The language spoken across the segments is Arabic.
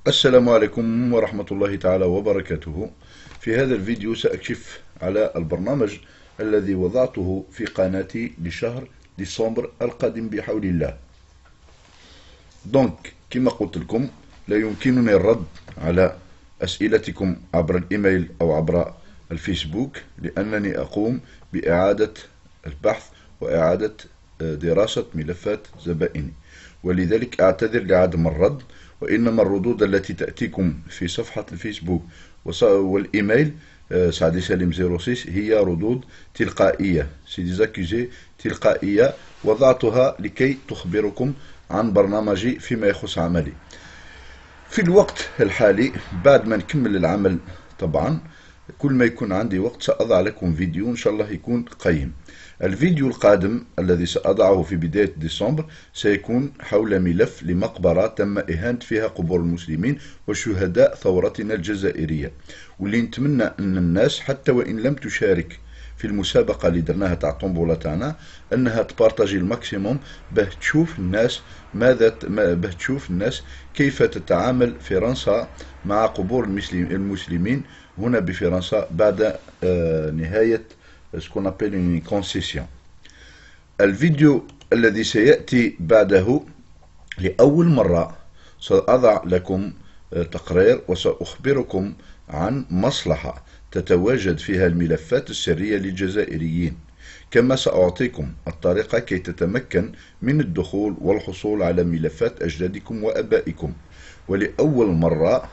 السلام عليكم ورحمة الله تعالى وبركاته. في هذا الفيديو سأكشف على البرنامج الذي وضعته في قناتي لشهر ديسمبر القادم بحول الله. دونك كما قلت لكم لا يمكنني الرد على أسئلتكم عبر الإيميل أو عبر الفيسبوك، لأنني أقوم بإعادة البحث وإعادة دراسة ملفات زبائني، ولذلك أعتذر لعدم الرد. وإنما الردود التي تأتيكم في صفحة الفيسبوك والإيميل سعدي سالم 06 هي ردود تلقائية، سيديزاكوزي تلقائية وضعتها لكي تخبركم عن برنامجي فيما يخص عملي. في الوقت الحالي بعد ما نكمل العمل طبعا كل ما يكون عندي وقت سأضع لكم فيديو إن شاء الله يكون قيم. الفيديو القادم الذي سأضعه في بداية ديسمبر سيكون حول ملف لمقبرة تم إهانة فيها قبور المسلمين وشهداء ثورتنا الجزائرية، واللي نتمنى أن الناس حتى وإن لم تشارك في المسابقة اللي درناها تاع الطنبولة تاعنا أنها تبارتاجي الماكسيموم باه تشوف الناس باه تشوف الناس كيف تتعامل فرنسا مع قبور المسلمين هنا بفرنسا بعد نهاية سكون أبيل une concession. الفيديو الذي سيأتي بعده لأول مرة سأضع لكم تقرير وسأخبركم عن مصلحة تتواجد فيها الملفات السرية للجزائريين، كما سأعطيكم الطريقة كي تتمكن من الدخول والحصول على ملفات أجدادكم وأبائكم. ولأول مرة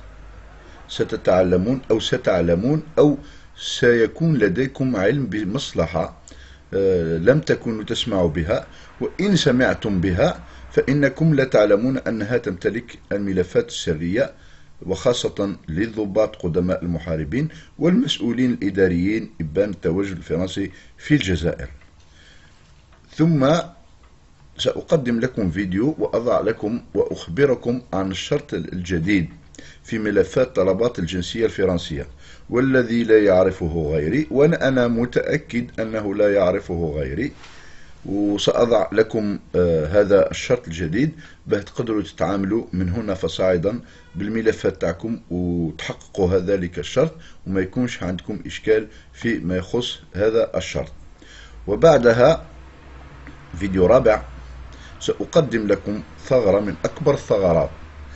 ستعلمون أو سيكون لديكم علم بمصلحة لم تكونوا تسمعوا بها، وإن سمعتم بها فإنكم لا تعلمون أنها تمتلك الملفات السرية، وخاصة للضباط قدماء المحاربين والمسؤولين الإداريين إبان التواجد الفرنسي في الجزائر. ثم سأقدم لكم فيديو وأضع لكم وأخبركم عن الشرط الجديد في ملفات طلبات الجنسية الفرنسية، والذي لا يعرفه غيري، وأنا متأكد أنه لا يعرفه غيري. وسأضع لكم هذا الشرط الجديد باه تقدروا تتعاملوا من هنا فصاعدا بالملفات تاعكم وتحققوا ذلك الشرط وما يكونش عندكم إشكال في ما يخص هذا الشرط. وبعدها فيديو رابع سأقدم لكم ثغرة من أكبر الثغرات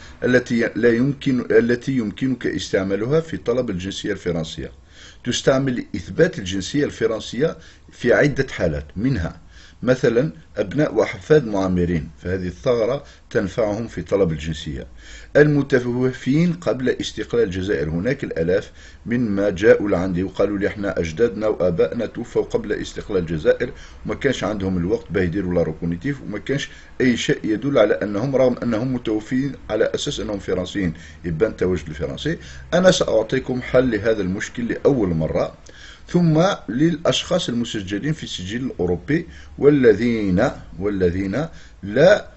التي يمكنك استعمالها في طلب الجنسية الفرنسية. تستعمل لإثبات الجنسية الفرنسية في عدة حالات، منها مثلا أبناء وأحفاد معمرين، فهذه الثغرة تنفعهم في طلب الجنسية. المتوفين قبل استقلال الجزائر، هناك الآلاف من ما جاءوا لعندي وقالوا لي احنا أجدادنا وآبائنا توفوا قبل استقلال الجزائر وما كانش عندهم الوقت باه يديروا لا روكونيتيف، وما كانش أي شيء يدل على أنهم رغم أنهم متوفين على أساس أنهم فرنسيين يبان التواجد الفرنسي. أنا سأعطيكم حل لهذا المشكل لأول مرة. ثم للأشخاص المسجلين في السجل الأوروبي والذين لا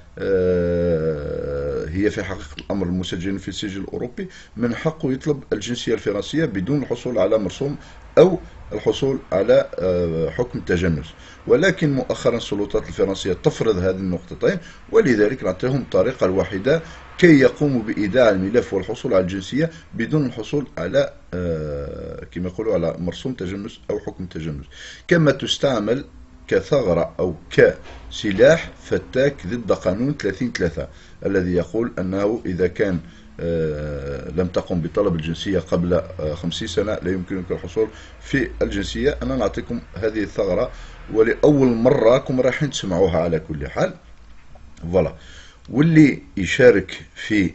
هي في حقيقة الأمر المسجلين في السجل الأوروبي من حقه يطلب الجنسية الفرنسية بدون الحصول على مرسوم أو الحصول على حكم تجنس، ولكن مؤخرا السلطات الفرنسية تفرض هذه النقطتين، ولذلك نعطيهم الطريقة الوحيدة كي يقوموا بإيداع الملف والحصول على الجنسية بدون الحصول على كما يقولوا على مرسوم تجنس أو حكم تجنس. كما تستعمل كثغرة أو كسلاح فتاك ضد قانون 30/3 الذي يقول أنه إذا كان لم تقم بطلب الجنسية قبل 50 سنة لا يمكنك الحصول في الجنسية. أنا نعطيكم هذه الثغرة ولأول مرة راكم رايحين تسمعوها على كل حال. فوالا، واللي يشارك في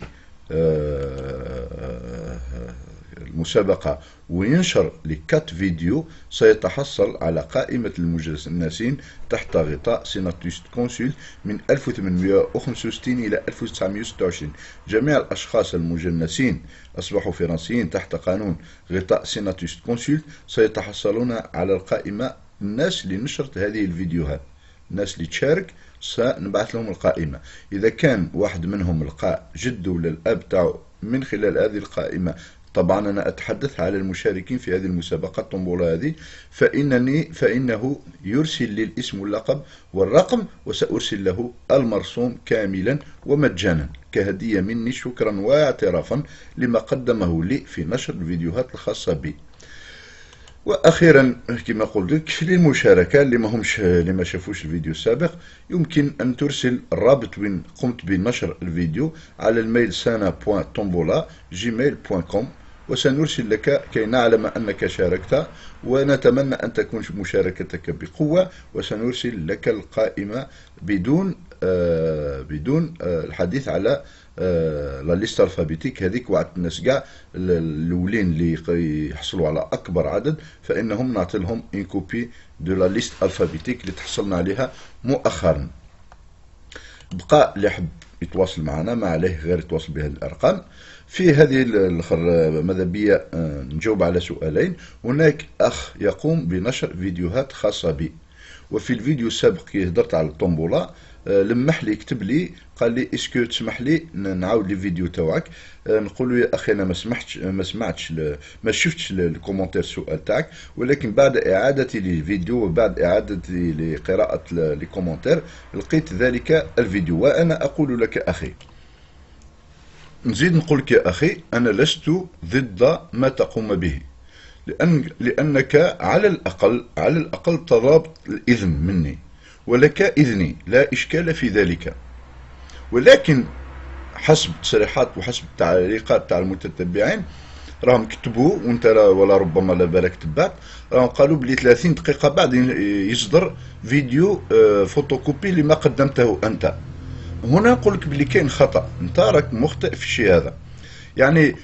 المسابقة وينشر لكات فيديو سيتحصل على قائمة المجنسين تحت غطاء سيناتوست كونسول من 1865 إلى 1926. جميع الأشخاص المجنسين أصبحوا فرنسيين تحت قانون غطاء سيناتوست كونسول سيتحصلون على القائمة. الناس اللي نشرت هذه الفيديوهات، الناس اللي تشارك سنبعث لهم القائمة. إذا كان واحد منهم لقى جده ولا الأب تاعو من خلال هذه القائمة طبعا أنا أتحدث على المشاركين في هذه المسابقة الطنبولة هذه، فإنه يرسل لي الاسم واللقب والرقم، وسأرسل له المرسوم كاملا ومجانا كهدية مني، شكرا واعترافا لما قدمه لي في نشر الفيديوهات الخاصة بي. واخيرا كما قلت لك للمشاركه اللي ما شافوش الفيديو السابق، يمكن ان ترسل الرابط وين قمت بنشر الفيديو على الميل sana.tombola@gmail.com، وسنرسل لك كي نعلم انك شاركت، ونتمنى ان تكون مشاركتك بقوه، وسنرسل لك القائمه بدون الحديث على لا ليست الفابيتيك هذيك. وعد الناس كاع الاولين اللي يحصلوا على اكبر عدد فانهم نعطي لهم ان كوبي دو لا ليست الفابيتيك اللي تحصلنا عليها مؤخرا. بقى اللي حب يتواصل معنا ما عليه غير يتواصل بهذه الارقام. في هذه ماذا بيا نجاوب على سؤالين. هناك اخ يقوم بنشر فيديوهات خاصه بي، وفي الفيديو السابق كي هدرت على الطنبوله لمح لي كتب لي قال لي اسكو تسمح لي نعاود لي الفيديو تاعك. نقول له يا اخي انا ما شفتش الكومنتير السؤال تاعك، ولكن بعد اعادتي للفيديو وبعد اعادتي لقراءه الكومنتير لقيت ذلك الفيديو. وانا اقول لك اخي، نزيد نقول لك يا اخي، انا لست ضد ما تقوم به، لانك على الاقل طلبت الاذن مني ولك إذني، لا إشكال في ذلك. ولكن حسب تصريحات وحسب التعليقات تاع المتتبعين راهم كتبوا، وانت ولا ربما لا بالك تبعت، راهم قالوا بلي 30 دقيقة بعد يصدر فيديو فوتوكوبي لما قدمته أنت. هنا نقول لك بلي كاين خطأ، انت راك مخطئ في الشيء هذا. يعني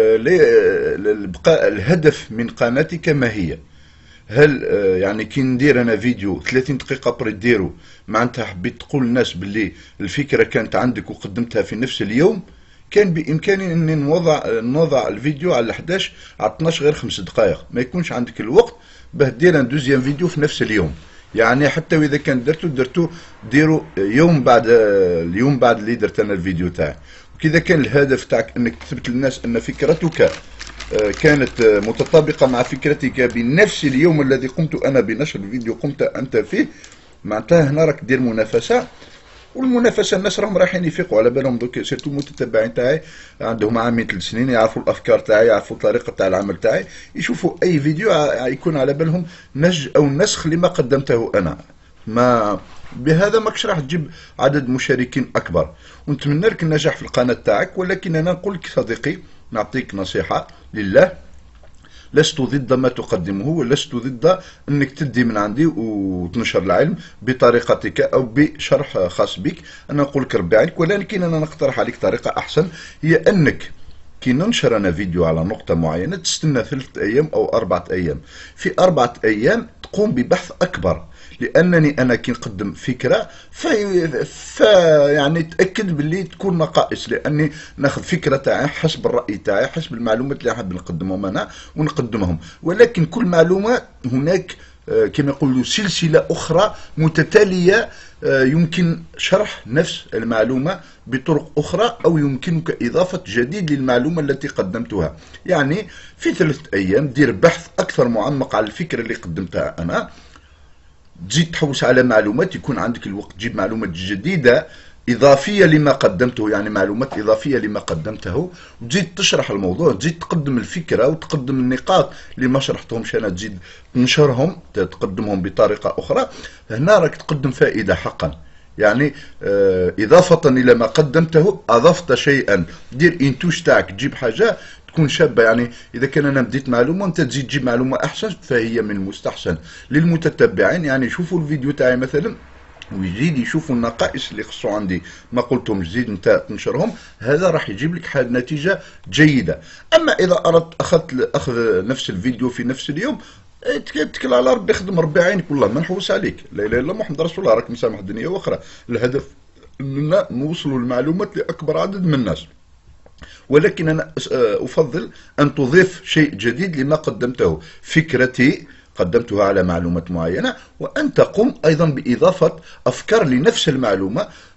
بقى الهدف من قناتك ما هي؟ هل يعني كي ندير انا فيديو 30 دقيقه بري ديرو معناتها حبيت تقول للناس باللي الفكره كانت عندك وقدمتها في نفس اليوم؟ كان بامكاني اني نوضع الفيديو على 11 على 12 غير 5 دقائق، ما يكونش عندك الوقت باه دير ان دوزيام فيديو في نفس اليوم. يعني حتى واذا كان درتو ديرو اليوم بعد اللي درت انا الفيديو تاعي. وكذا كان الهدف تاعك انك تثبت للناس ان فكرتك كانت متطابقة مع فكرتك بنفس اليوم الذي قمت أنا بنشر الفيديو قمت أنت فيه، معناتها هنا راك دير منافسة. والمنافسة الناس راهم رايحين يفيقوا على بالهم دوك، سيرتو المتتبعين تاعي عندهم عامين 3 سنين، يعرفوا الأفكار تاعي، يعرفوا الطريقة تاع العمل تاعي، يشوفوا أي فيديو يكون على بالهم نج أو نسخ لما قدمته أنا. ما بهذا ماكش راح تجيب عدد مشاركين أكبر، ونتمنى لك النجاح في القناة تاعك. ولكن أنا نقول لك صديقي، نعطيك نصيحة لله، لست ضد ما تقدمه، ولست ضد انك تدي من عندي وتنشر العلم بطريقتك او بشرح خاص بك. انا نقول لك ربي عليك، ولكن انا نقترح عليك طريقة احسن، هي انك كي ننشر انا فيديو على نقطة معينة تستنى 3 ايام او 4 ايام. في 4 ايام تقوم ببحث اكبر، لانني انا كي نقدم فكره يعني تاكد باللي تكون نقائص، لاني ناخذ فكره تاعي حسب الراي تاعي حسب المعلومات اللي حاب نقدمهم انا ونقدمهم. ولكن كل معلومه هناك كما يقولوا سلسله اخرى متتاليه، يمكن شرح نفس المعلومه بطرق اخرى، او يمكنك اضافه جديد للمعلومه التي قدمتها. يعني في 3 ايام دير بحث اكثر معمق على الفكره اللي قدمتها انا، تزيد تحوس على معلومات، يكون عندك الوقت تجيب معلومات جديدة إضافية لما قدمته، يعني معلومات إضافية لما قدمته، وتزيد تشرح الموضوع، تزيد تقدم الفكرة وتقدم النقاط اللي ما شرحتهمش أنا، تزيد تنشرهم تقدمهم بطريقة أخرى. هنا راك تقدم فائدة حقا. يعني إضافة إلى ما قدمته أضفت شيئا، دير إنتوش تاعك، تجيب حاجة تكون شابة. يعني إذا كان أنا بديت معلومة أنت تزيد تجيب معلومة أحسن، فهي من المستحسن للمتتبعين يعني يشوفوا الفيديو تاعي مثلا ويزيد يشوفوا النقائص اللي خصو عندي ما قلتهم، جديد انت تنشرهم، هذا راح يجيب لك نتيجة جيدة. أما إذا أردت أخذ نفس الفيديو في نفس اليوم، اتكل على ربي، خدم ربي عينك، والله ما نحوس عليك، لا اله الا الله محمد رسول الله، راك مسامح الدنيا واخرى. الهدف اننا نوصلوا المعلومات لاكبر عدد من الناس. ولكن انا افضل ان تضيف شيء جديد لما قدمته، فكرتي قدمتها على معلومات معينة، وان تقوم ايضا باضافة افكار لنفس المعلومة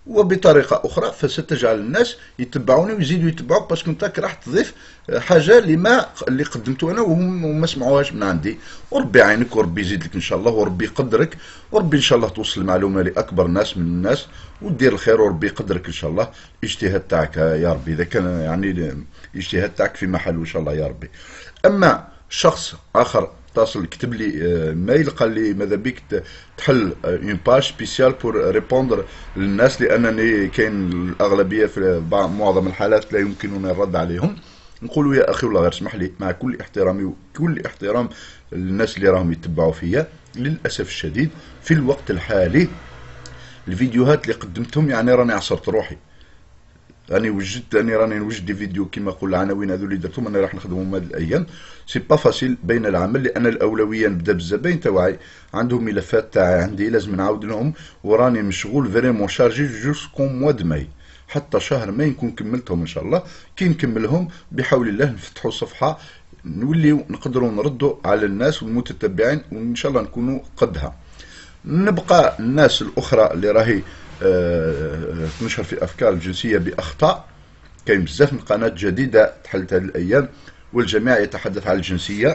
وبطريقة أخرى فستجعل الناس يتبعوني ويزيدوا يتبعوك، باسكو انت راح تضيف حاجة اللي قدمته أنا وهم ما سمعوهاش من عندي. وربي يعينك وربي يزيد لك إن شاء الله، وربي يقدرك، وربي إن شاء الله توصل المعلومة لأكبر ناس من الناس ودير الخير، وربي يقدرك إن شاء الله. الاجتهاد تاعك يا ربي، إذا كان يعني الاجتهاد تاعك في محله إن شاء الله يا ربي. أما شخص آخر اتصل كتب لي ميل قال لي ماذا بيك تحل اون باج سبيسيال بور ريبوندر للناس، لانني كاين الاغلبيه في معظم الحالات لا يمكننا الرد عليهم. نقولوا يا اخي والله غير اسمح لي، مع كل احترامي وكل احترام للناس اللي راهم يتبعوا فيا، للاسف الشديد في الوقت الحالي الفيديوهات اللي قدمتهم يعني راني عصرت روحي، راني نوجد دي فيديو كيما نقول العناوين هذو اللي درتهم انا راح نخدمهم هاد الايام. سي با فاسيل بين العمل، لان الاولويه نبدا بالزباين تاعي عندهم ملفات تاعي عندي لازم نعاود لهم، وراني مشغول فريمون شارجي جوسكون موا دو ماي، حتى شهر ماي نكون كملتهم ان شاء الله. كي نكملهم بحول الله نفتحوا صفحه نوليو نقدروا نردوا على الناس والمتتبعين، وان شاء الله نكونوا قدها. نبقى الناس الاخرى اللي راهي تنشر في افكار الجنسيه باخطاء، كاين بزاف من قناه جديده تحلت هذه الايام والجميع يتحدث عن الجنسيه.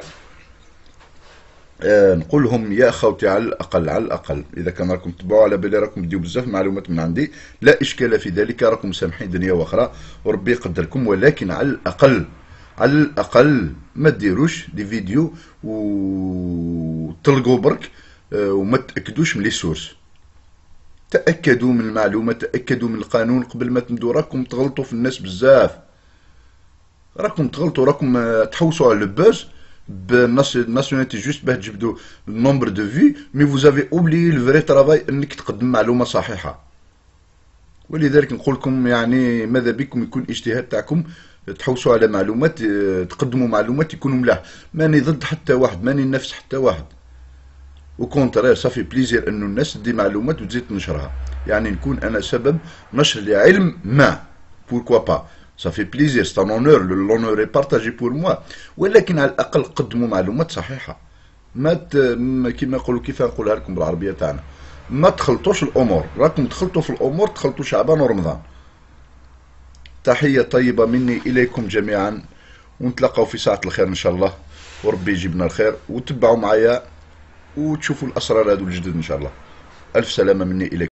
نقول لهم يا خوتي على الاقل اذا كان راكم تبعوا على بالي راكم تديو بزاف معلومات من عندي، لا اشكال في ذلك، راكم مسامحين دنيا واخرى وربي يقدركم، ولكن على الاقل ما ديروش دي فيديو وتلقوا برك وما تاكدوش من لي سورس. تأكدوا من المعلومة، تأكدوا من القانون قبل ما تمدوا، راكم تغلطوا في الناس بزاف، راكم تغلطوا، راكم تحوسوا على البوز بالناسيوناليتي جوست باه تجبدوا النومبر دو في، مي فوزافي اوبلي لو فري ترافاي انك تقدم معلومة صحيحة. ولذلك نقول لكم يعني ماذا بكم يكون الاجتهاد تاعكم تحوسوا على معلومات، تقدموا معلومات يكونوا ملاح. ماني ضد حتى واحد، ماني نفس حتى واحد، وكونترير صافي بليزير انه الناس تدي معلومات وتزيد تنشرها، يعني نكون انا سبب نشر لعلم ما، بوركوا با، صافي بليزير، سي ان اونور، لونور اي بارطاجي بور موا، ولكن على الاقل قدموا معلومات صحيحه. ما كيما نقولوا، كيف نقولها لكم بالعربيه تاعنا، ما تخلطوش الامور، راكم تخلطوا في الامور، تخلطوا شعبان ورمضان. تحيه طيبه مني اليكم جميعا، ونتلاقاو في ساعه الخير ان شاء الله، وربي يجيبنا الخير، وتبعوا معايا وتشوفوا الأسرار هذو الجدد إن شاء الله. ألف سلامة مني إليكم.